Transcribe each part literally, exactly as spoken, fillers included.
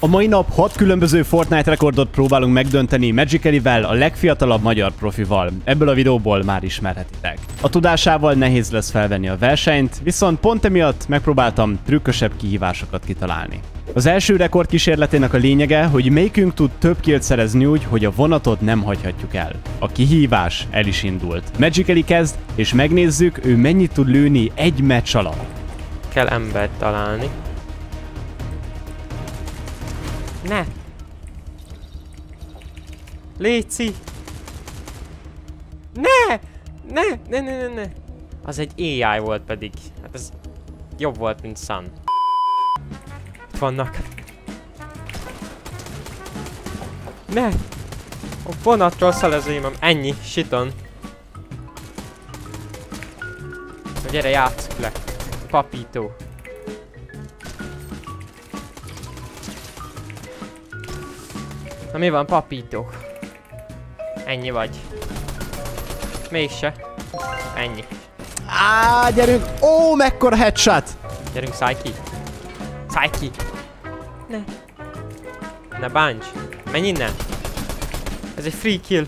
A mai nap hat különböző Fortnite rekordot próbálunk megdönteni Magically-vel, a legfiatalabb magyar profival. Ebből a videóból már ismerhetitek. A tudásával nehéz lesz felvenni a versenyt, viszont pont emiatt megpróbáltam trükkösebb kihívásokat kitalálni. Az első rekord kísérletének a lényege, hogy melyikünk tud több killt szerezni úgy, hogy a vonatot nem hagyhatjuk el. A kihívás el is indult. Magically kezd, és megnézzük, ő mennyit tud lőni egy meccs alatt. Kell embert találni. Ne! Léci! Ne! Ne! Ne, ne, ne, ne! Az egy á i volt pedig. Hát ez jobb volt, mint Sun. Itt vannak. Ne! A vonatról szalezőim, ennyi, shiton. Gyere, játsszuk le. Papító. Na mi van, papító? Ennyi vagy. Mégse. Ennyi. Á, gyerünk! Ó, mekkora headshot! Gyerünk, szállj ki. Szállj ki. Ne. Ne bánts. Menj innen. Ez egy free kill.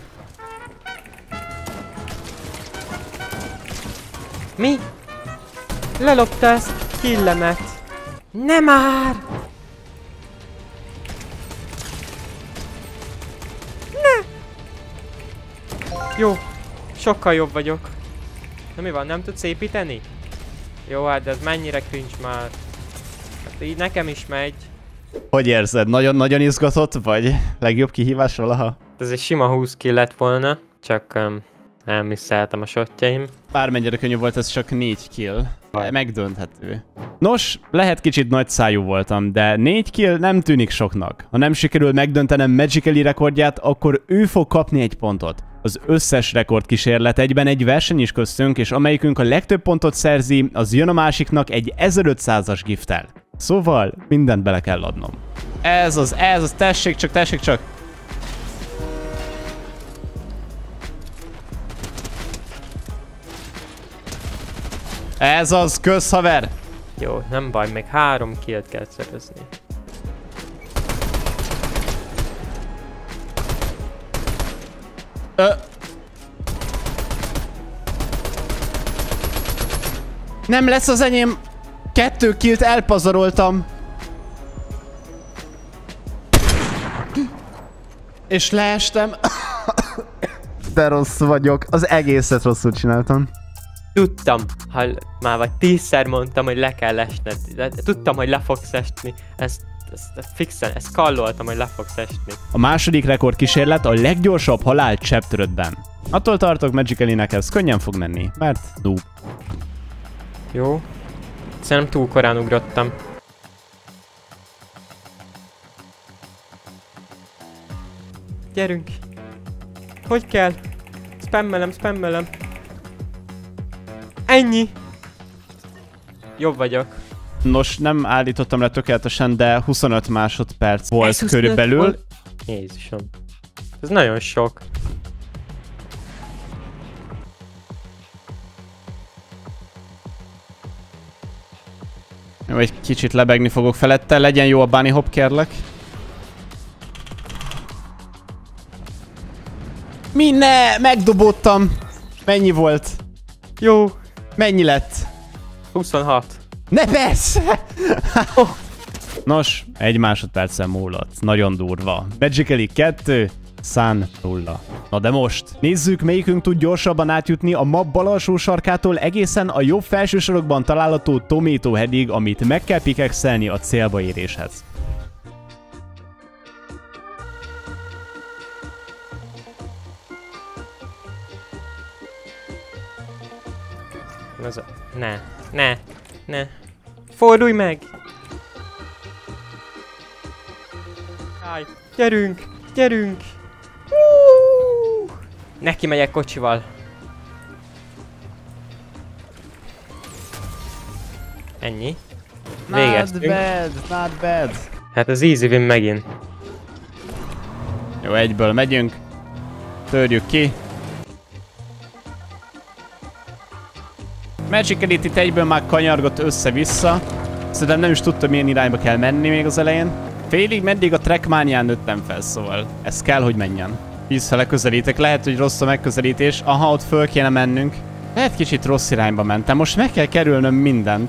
Mi? Lelopta ezt killemet. Ne már! Jó, sokkal jobb vagyok. Na mi van, nem tudsz építeni? Jó, hát de ez mennyire cringe már. Hát így nekem is megy. Hogy érzed? Nagyon-nagyon izgatott vagy? Legjobb kihívás valaha? Ez egy sima húsz kill lett volna, csak um, elmisszeltem a shotjaim. Bármennyire könnyű volt, ez csak négy kill. Megdönthető. Nos, lehet kicsit nagyszájú voltam, de négy kill nem tűnik soknak. Ha nem sikerül megdöntenem Magically rekordját, akkor ő fog kapni egy pontot. Az összes rekordkísérlet egyben egy verseny is köztünk, és amelyikünk a legtöbb pontot szerzi, az jön a másiknak egy ezerötszázas gifttel. Szóval mindent bele kell adnom. Ez az, ez az, tessék csak, tessék csak! Ez az, kösz haver! Jó, nem baj, még három killt kell szerezni. Ö... Nem lesz az enyém! Kettő killt elpazaroltam! És leestem. De rossz vagyok. Az egészet rosszul csináltam. Tudtam, ha már vagy tízszer mondtam, hogy le kell esned. De tudtam, hogy le fogsz esni. Ezt, ezt, ezt fixen, ezt kalloltam, hogy le fogsz esni. A második rekordkísérlet a leggyorsabb halál chapterötben. Attól tartok, Magically-nek ez könnyen fog menni, mert noob. Jó. Szerintem túl korán ugrottam. Gyerünk. Hogy kell? Spammelem, spammelem. Ennyi! Jobb vagyok. Nos, nem állítottam le tökéletesen, de huszonöt másodperc volt körülbelül. Volt? Jézusom. Ez nagyon sok. Jó, egy kicsit lebegni fogok felette. Legyen jó a bunny hop, kérlek. Mi ne? Megdobódtam. Mennyi volt? Jó. Mennyi lett? huszonhat. Ne persze! Nos, egy másodpercen múlott. Nagyon durva. Magically kettő, Sun nulla. Na de most nézzük, melyikünk tud gyorsabban átjutni a map bal alsó sarkától egészen a jobb felső sarokban található Tomato Headig, amit meg kell pickaxe-elni a célba éréshez. Az a... Ne, ne, ne. Fordulj meg! Állj, gyerünk, gyerünk! Uh! Neki megyek kocsival. Ennyi. Végeztünk. Not bad, not bad. Hát az easy win megint. Jó, egyből megyünk. Törjük ki. Magically itt egyből már kanyargott össze-vissza. Szerintem nem is tudta, milyen irányba kell menni még az elején. Félig meddig a Trackmanián nőttem fel, szóval ez kell, hogy menjen. Vízfele közelítek, lehet, hogy rossz a megközelítés. Aha, ott föl kéne mennünk. Lehet kicsit rossz irányba mentem, most meg kell kerülnöm mindent.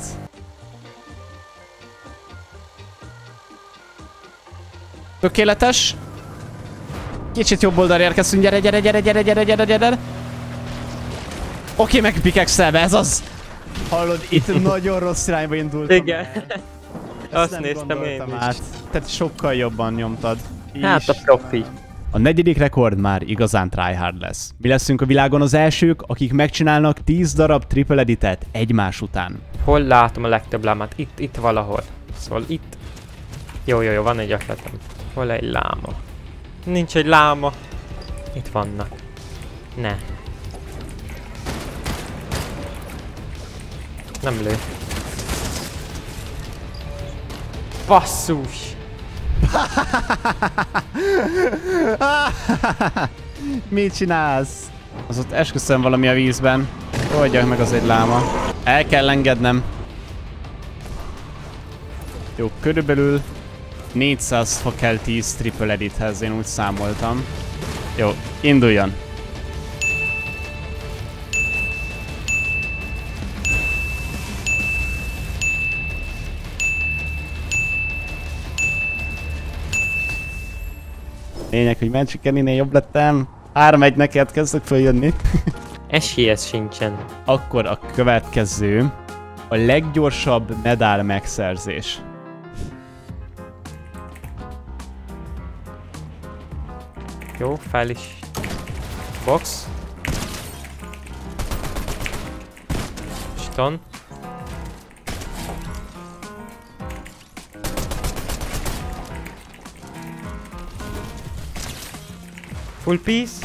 Tökéletes. Kicsit jobb oldalra érkeztünk, gyere, gyere, gyere, gyere, gyere, gyere, gyere. Oké, meg pikexelve, ez az. Hallod, itt nagyon rossz irányba indultam. Igen. Azt néztem én át. is. Tehát sokkal jobban nyomtad. Hát a profi. A negyedik rekord már igazán tryhard lesz. Mi leszünk a világon az elsők, akik megcsinálnak tíz darab triple editet egymás után. Hol látom a legtöbb lámát? Itt, itt valahol. Szóval itt. Jó, jó, jó, van egy ötletem. Hol egy láma? Nincs egy láma. Itt vannak. Ne. Nem lő. Basszus! Mit csinálsz? Az ott esküszöm valami a vízben. Oldjak meg, az egy láma. El kell engednem. Jó, körülbelül négyszáz fa kell tíz triple edithez, én úgy számoltam. Jó, induljon. Lényeg, hogy Magicalinél jobb lettem. három egy neked kezdek följönni. Esélyes sincsen. Akkor a következő. A leggyorsabb medál megszerzés. Jó, fel is. Box. Ston. Full piece.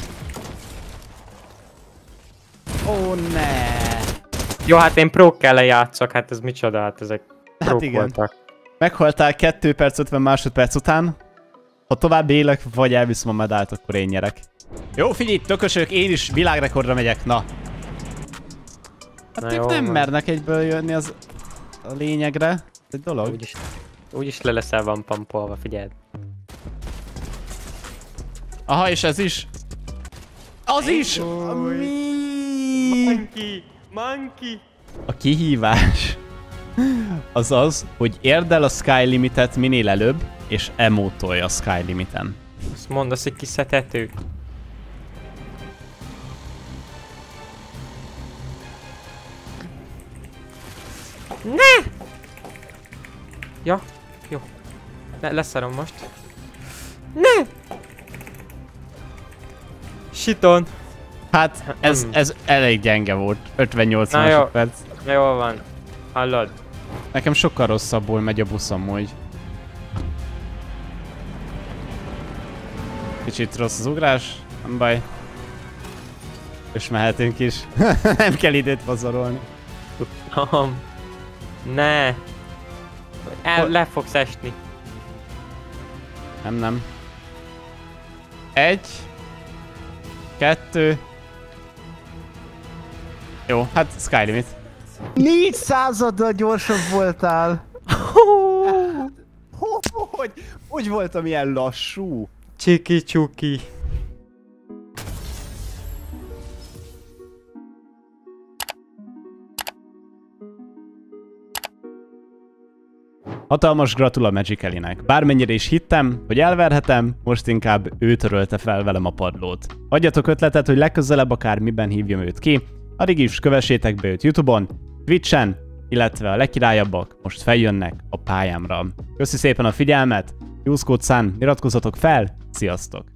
Ó, ne! Jó, hát én prókkel lejátszok, hát ez micsoda, hát ezek Hát prók igen. voltak. Meghaltál két perc ötven másodperc után. Ha tovább élek, vagy elviszem a medált, akkor én nyerek. Jó, figyelj, tökösök, én is világrekordra megyek, na. Hát Na ők jó, nem van. mernek egyből jönni az a lényegre. Ez egy dolog. Úgyis, úgyis le leszel van pampolva, figyeld. Aha, és ez is. Az is! Új. Mi? Monkey! Monkey! A kihívás az az, hogy érd el a Sky Limitet minél előbb, és emótolj a Sky Limiten. Azt mondasz, hogy kiszedhető. Ne! Ja, jó. Le leszarom most. Ne! Shiton! Hát, ez, Mm. ez elég gyenge volt. ötvennyolc Na jó. másodperc. Na jól van. Hallod? Nekem sokkal rosszabbul megy a buszom, úgy. Kicsit rossz az ugrás, nem baj. És mehetünk is. Nem kell időt pazarolni. Tudom. Ne! El, le fogsz esni. Nem, nem. Egy. Kettő. Jó, hát Sky Limit. négy századdal gyorsabb voltál. Hogy, hogy voltam ilyen lassú? Csiki csuki. Hatalmas gratula Magicalinek. Bármennyire is hittem, hogy elverhetem, most inkább ő törölte fel velem a padlót. Adjatok ötletet, hogy legközelebb akár miben hívjam őt ki, addig is kövessétek be őt YouTube-on, Twitch-en, illetve a legkirályabbak most feljönnek a pályámra. Köszi szépen a figyelmet, Juszkód Sun, iratkozzatok fel, sziasztok!